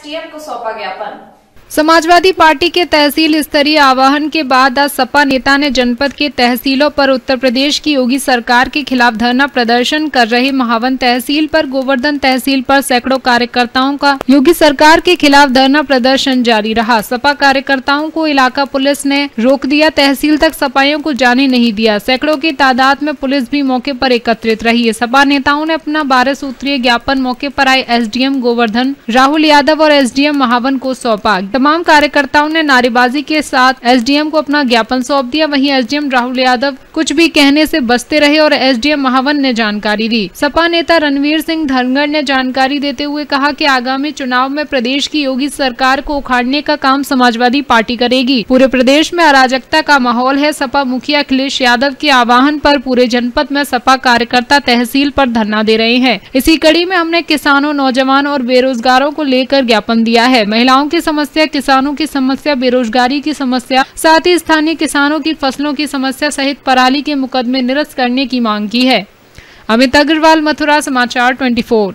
SDM को सौंपा ज्ञापन। समाजवादी पार्टी के तहसील स्तरीय आह्वान के बाद आज सपा नेता ने जनपद के तहसीलों पर उत्तर प्रदेश की योगी सरकार के खिलाफ धरना प्रदर्शन कर रहे महावन तहसील पर, गोवर्धन तहसील पर सैकड़ों कार्यकर्ताओं का योगी सरकार के खिलाफ धरना प्रदर्शन जारी रहा। सपा कार्यकर्ताओं को इलाका पुलिस ने रोक दिया, तहसील तक सपाइयों को जाने नहीं दिया। सैकड़ों की तादाद में पुलिस भी मौके पर एकत्रित रही। सपा नेताओं ने अपना 12 सूत्रीय ज्ञापन मौके पर आए एसडीएम गोवर्धन राहुल यादव और एसडीएम महावन को सौंपा। तमाम कार्यकर्ताओं ने नारेबाजी के साथ एसडीएम को अपना ज्ञापन सौंप दिया। वहीं एसडीएम राहुल यादव कुछ भी कहने से बचते रहे और एसडीएम महावन ने जानकारी दी। सपा नेता रणवीर सिंह धनगर ने जानकारी देते हुए कहा कि आगामी चुनाव में प्रदेश की योगी सरकार को उखाड़ने का काम समाजवादी पार्टी करेगी। पूरे प्रदेश में अराजकता का माहौल है। सपा मुखिया अखिलेश यादव के आह्वान पर पूरे जनपद में सपा कार्यकर्ता तहसील पर धरना दे रहे हैं। इसी कड़ी में हमने किसानों, नौजवान और बेरोजगारों को लेकर ज्ञापन दिया है। महिलाओं की समस्या, किसानों की समस्या, बेरोजगारी की समस्या, साथ ही स्थानीय किसानों की फसलों की समस्या सहित पराली के मुकदमे निरस्त करने की मांग की है। अमित अग्रवाल, मथुरा, समाचार 24।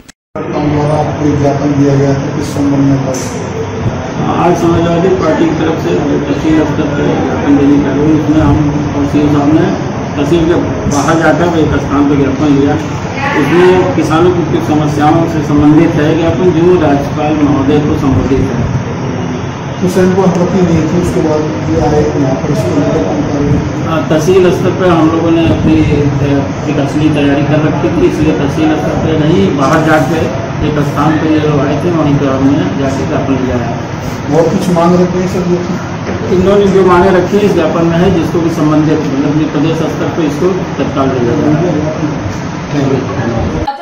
आज समाजवादी पार्टी की तरफ से तहसील स्तर पर ज्ञापन देने का है। इसमें हम तहसील साहब ने तहसील के बाहर जाकर एक स्थान पर ज्ञापन लिया। इसमें किसानों की कुछ समस्याओं से संबंधित है ज्ञापन, जो राज्यपाल महोदय को संबोधित है। तो सर को अनुमति नहीं थी, उसके बाद ये आए यहाँ पर तहसील स्तर पर हम लोगों ने अपनी एक असली तैयारी कर रखी थी, इसलिए तहसील स्तर पर नहीं, बाहर जाके एक स्थान पर ये लोग आए थे, वहीं पर हमने जाके ज्ञापन लिया है। और कुछ मांग रखी है सर? इन्होंने जो मांगे रखी है इस ज्ञापन में है, जिसको भी संबंधित मतलब प्रदेश स्तर पर इसको तत्काल ले जाना है।